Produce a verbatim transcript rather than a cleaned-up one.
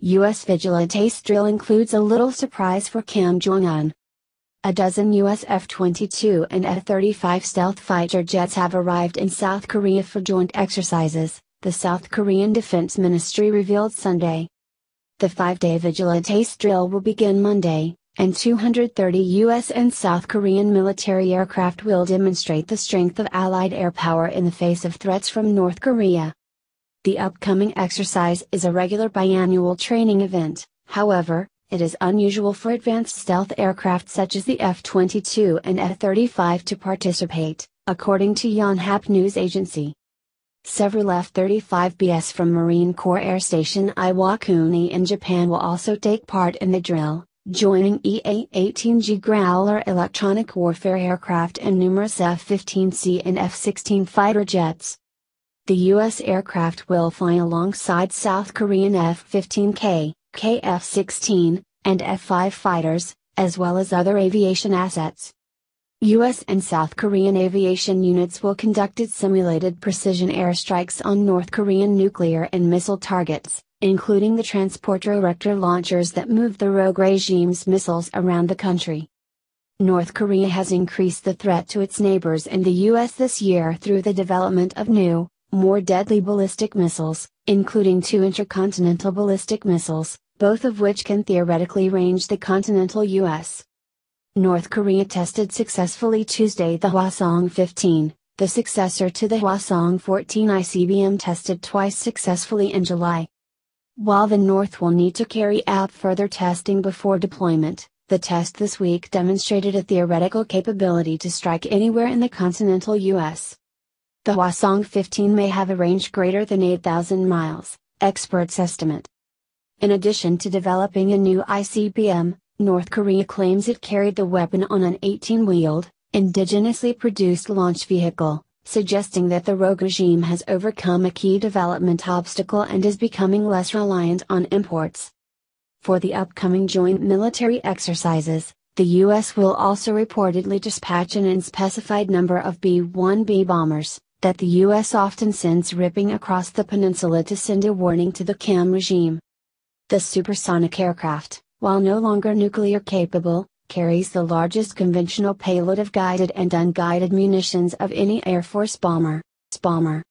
U S Vigilant ace drill includes a little surprise for Kim Jong-un. A dozen U S F twenty-two and F thirty-five stealth fighter jets have arrived in South Korea for joint exercises, the South Korean Defense Ministry revealed Sunday. The five-day Vigilant ace drill will begin Monday, and two hundred thirty U S and South Korean military aircraft will demonstrate the strength of Allied air power in the face of threats from North Korea. The upcoming exercise is a regular biannual training event, however, it is unusual for advanced stealth aircraft such as the F twenty-two and F thirty-five to participate, according to Yonhap news agency. Several F thirty-five B S from Marine Corps Air Station Iwakuni in Japan will also take part in the drill, joining E A eighteen G Growler electronic warfare aircraft and numerous F fifteen C and F sixteen fighter jets. The U S aircraft will fly alongside South Korean F fifteen K, K F sixteen, and F five fighters, as well as other aviation assets. U S and South Korean aviation units will conduct simulated precision airstrikes on North Korean nuclear and missile targets, including the transporter-erector launchers that move the rogue regime's missiles around the country. North Korea has increased the threat to its neighbors and the U S this year through the development of new, more deadly ballistic missiles, including two intercontinental ballistic missiles, both of which can theoretically range the continental U S. North Korea tested successfully Tuesday the Hwasong fifteen, the successor to the Hwasong fourteen I C B M tested twice successfully in July. While the North will need to carry out further testing before deployment, the test this week demonstrated a theoretical capability to strike anywhere in the continental U S. The Hwasong fifteen may have a range greater than eight thousand miles, experts estimate. In addition to developing a new I C B M, North Korea claims it carried the weapon on an eighteen-wheeled, indigenously produced launch vehicle, suggesting that the rogue regime has overcome a key development obstacle and is becoming less reliant on imports. For the upcoming joint military exercises, the U S will also reportedly dispatch an unspecified number of B one B bombers, that the U S often sends ripping across the peninsula to send a warning to the Kim regime. The supersonic aircraft, while no longer nuclear capable, carries the largest conventional payload of guided and unguided munitions of any Air Force bomber. bomber.